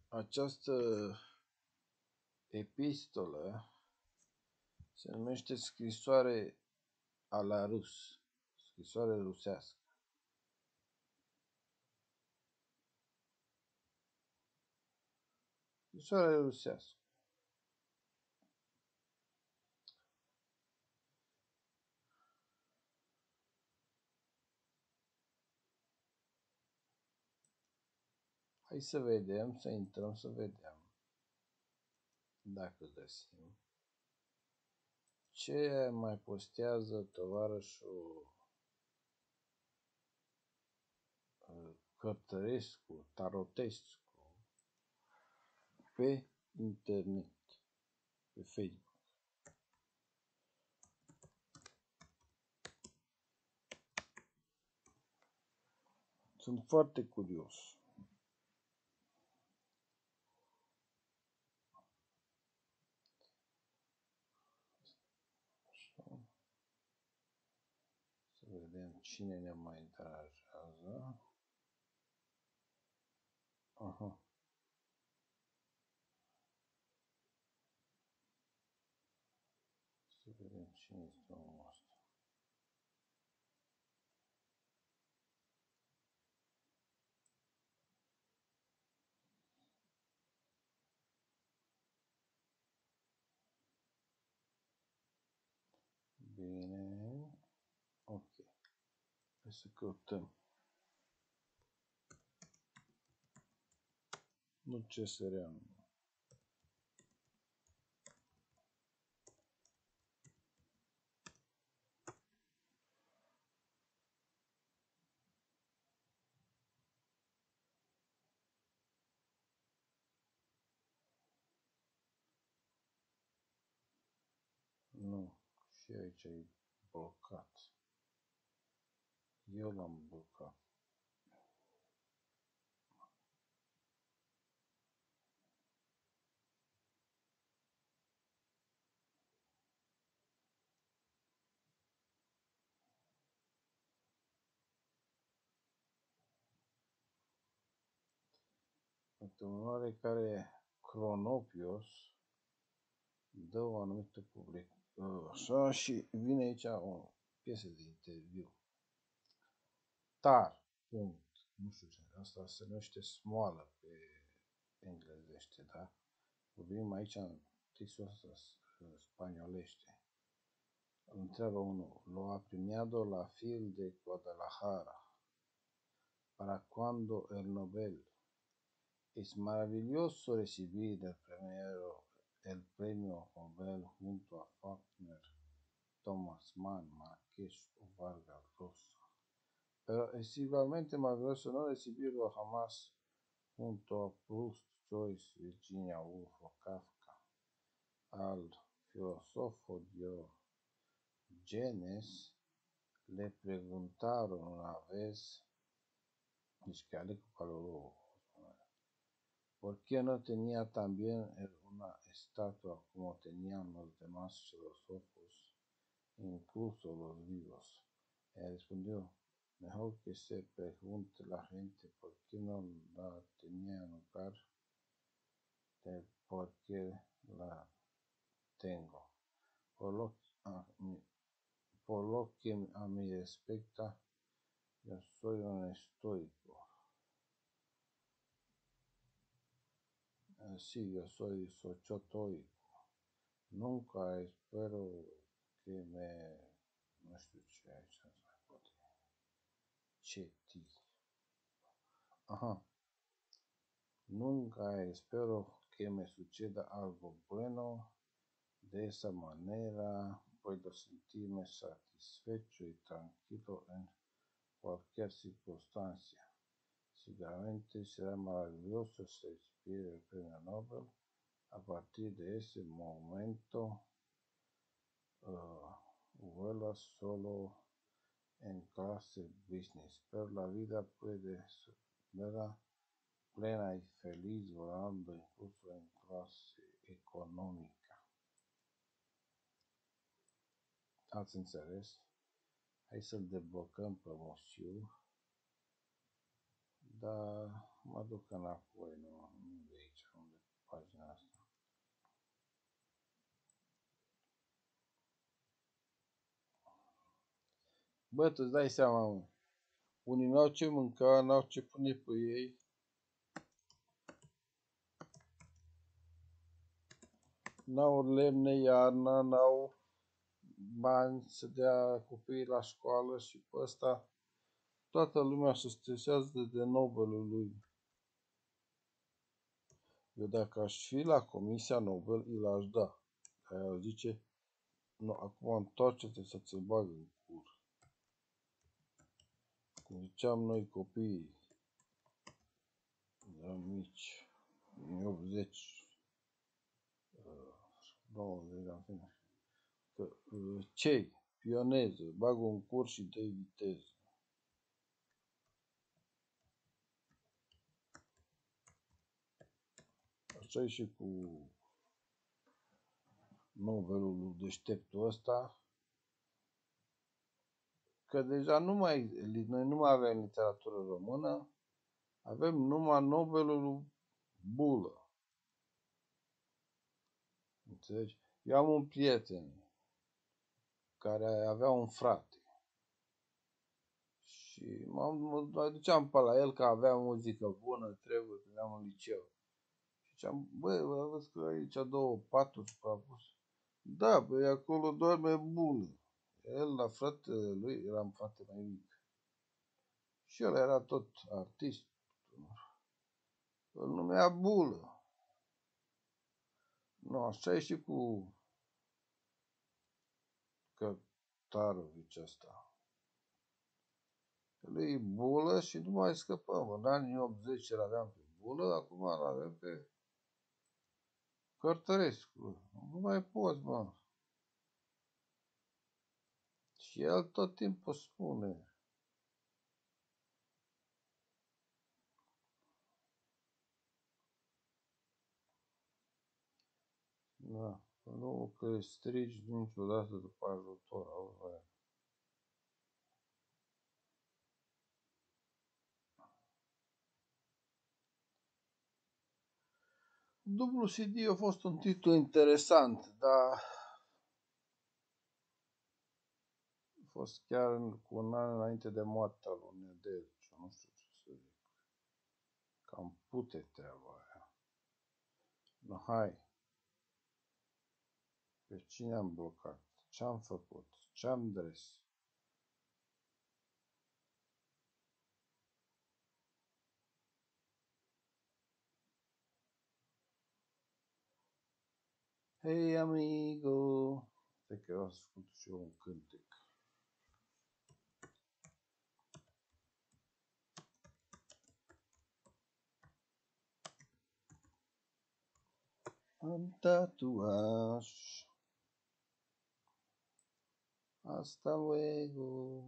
Această epistolă se numește scrisoare a la rus, scrisoare rusească. Scrisoare rusească. Hai să vedem, să intrăm să vedem dacă găsim. Ce mai postează tovarășul Cărtărescu, Tarotescu pe internet, pe Facebook? Sunt foarte curios. Să vedem cine ne mai încurajează. Aha. Să vedem cine este omul ăsta. Bine. Ok. Hai să căutăm. Nu CSR-ul. Nu. Și aici e blocat. Eu l-am blocat. Într-un oarecare Cronopios dă o anumită public. Așa, și vine aici o piesă de interviu. Tar. Punct. Nu știu ce. Asta se numește smoală pe englezește, da? Vorbim aici în textul ăsta spaniolește. Îl întreabă unul. Lo ha premiado la FIL de Guadalajara. ¿Para cuándo el Nobel? Es maravilloso recibir el premio Nobel junto a Faulkner, Thomas Mann, Marqués o Vargas Llosa. Pero es igualmente maravilloso no recibirlo jamás junto a Proust, Joyce, Virginia Woolf o Kafka. Al filósofo Diogenes le preguntaron una vez, deci que ale cu calorul, ¿por qué no tenía también una estatua como tenían los demás filósofos, incluso los vivos? Él respondió, mejor que se pregunte la gente por qué no la tenía en lugar de por qué la tengo. Por lo que a mí respecta, yo soy un estoico. Sí, yo soy sochotoico. Nunca espero que nu știu ce aici să mai pot. Ceti. Aha. Nunca espero que me suceda algo bueno. De esa manera puedo sentirme satisfecho y tranquilo en cualquier circunstancia. Seguramente será maravilloso si recibe el premio Nobel. A partir de ese momento, vuela solo en clase business, pero la vida puede ser plena y feliz volando incluso en clase economică. Ați înțeles? Hai să-l deblocăm pe Mosiu, dar mă duc înapoi, nu de aici. Bă, tu îți dai seama, mă. Unii n-au ce mânca, n-au ce pune pe ei. N-au lemne iarna, n-au bani să dea copiii la școală și pe ăsta toată lumea se stresează de Nobelul lui. Eu dacă aș fi la Comisia Nobel, îi l-aș da. Aia zice, nu, acum întoarce-te să ți-l bag în cur. Cum ziceam noi copiii, eram mici, în 80, 90, în fine. Că, cei, pioneză, bag un curs și dă viteză. Așa e și cu Nobelul deșteptul ăsta, că deja noi nu mai avem literatură română, avem numai Nobelul bulă. Înțelegi? Eu am un prieten care avea un frate și mă duceam pe la el că avea muzică bună, trebuie, că eram în liceu. Și ziceam, băi, vezi că aici două paturi suprapuse. Da, băi, acolo doarme bulă. El la fratele lui, eram frate mai mic. Și el era tot artist. Îl numea bulă. Nu, așa e și cu Cătarovici ăsta. El e bulă și nu mai scăpăm. În anii 80 îl aveam pe bulă, acum îl avem pe Cărtărescu. Nu mai poți, mă. Și el tot timpul spune. Da, nu că strigi niciodată după ajutor. Auzi, dublu CD a fost un titlu interesant, dar a fost chiar cu un an înainte de moartea lui Nedelciu, nu știu ce să zic. Cam pute treaba aia. No, hai. Pe cine am blocat? Ce-am făcut? Ce-am dres? Hey, amigo! Cred că vreau să ascult și eu un cântec. Am tatuaj. Hasta luego.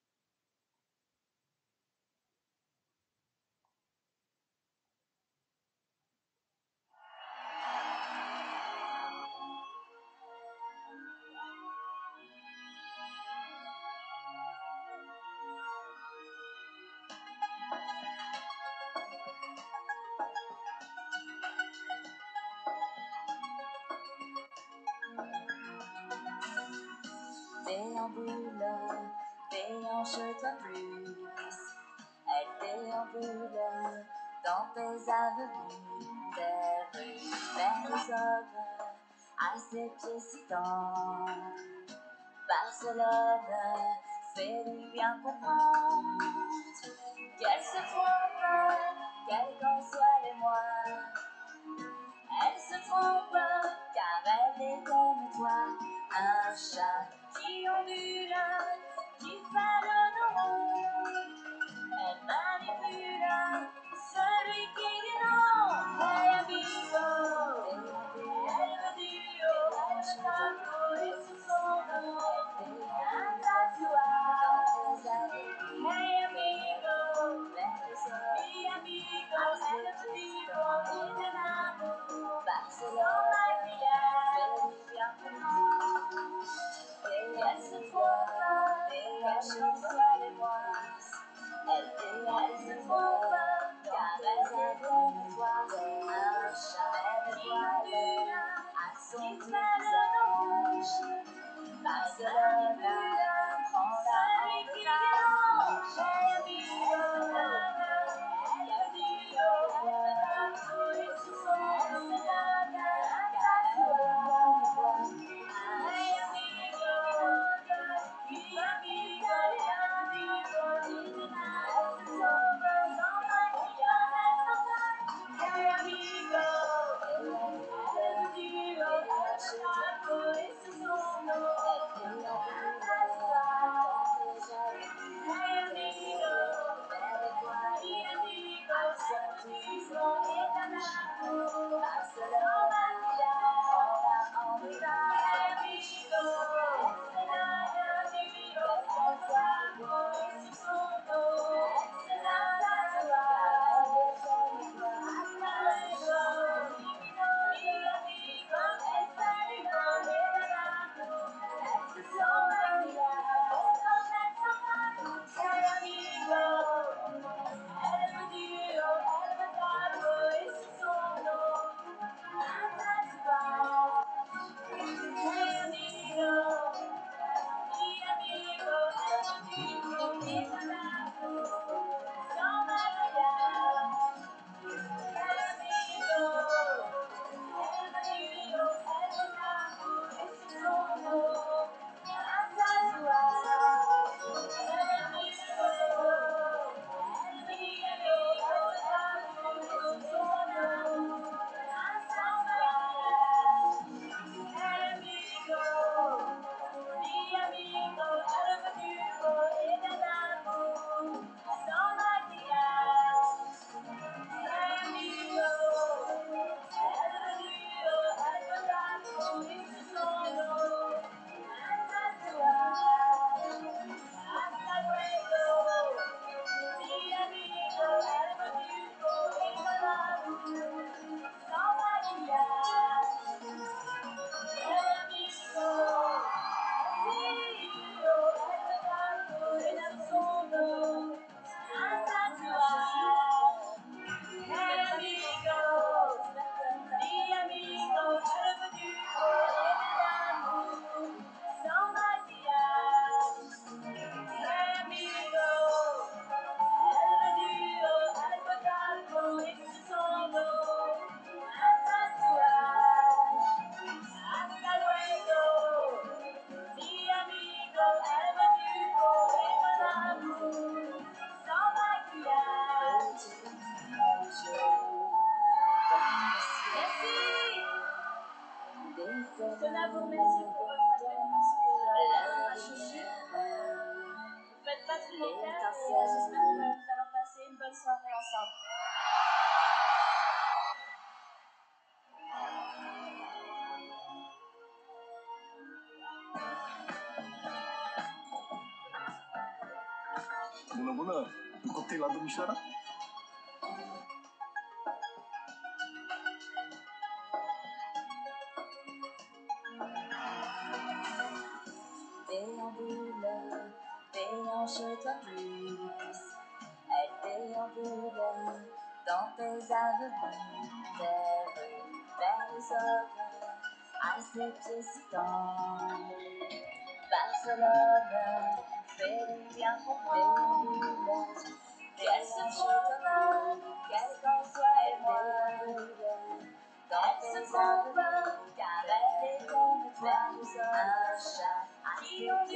Déambule, déhanche-toi plus. Elle déambule dans tes avenues, des rues, vers les hommes, à ses pieds si tendres. Barcelone, fais-lui bien comprendre qu'elle se trompe, quel qu'en soit les mois. Elle se trompe, car elle est comme toi, un chat qui ondule, qui fait le rond. Elle manipule celui qui dit non. Hey amigo, elle veut du haut, elle veut t'appeler sur son dos. Un tatouage. Hey amigo, mi amigo, elle veut vivre in an amour. Barcelone, fais-lui bien comprendre à vous remercier pour votre accueil parce que à changer. Vous faites pas tout mon faire et j'espère que nous allons passer une bonne soirée ensemble. Bună, un cocktail la domnișoara? Déhanche-toi plus. Elle déambule dans tes avenues, tes rues, vers les hommes, à ses pieds citants. Barcelone, fais du bien pour moi. Qu'elle se trompe, quel qu'en soit et moi. Elle se trompe, car elle est comme toi, un chat à ses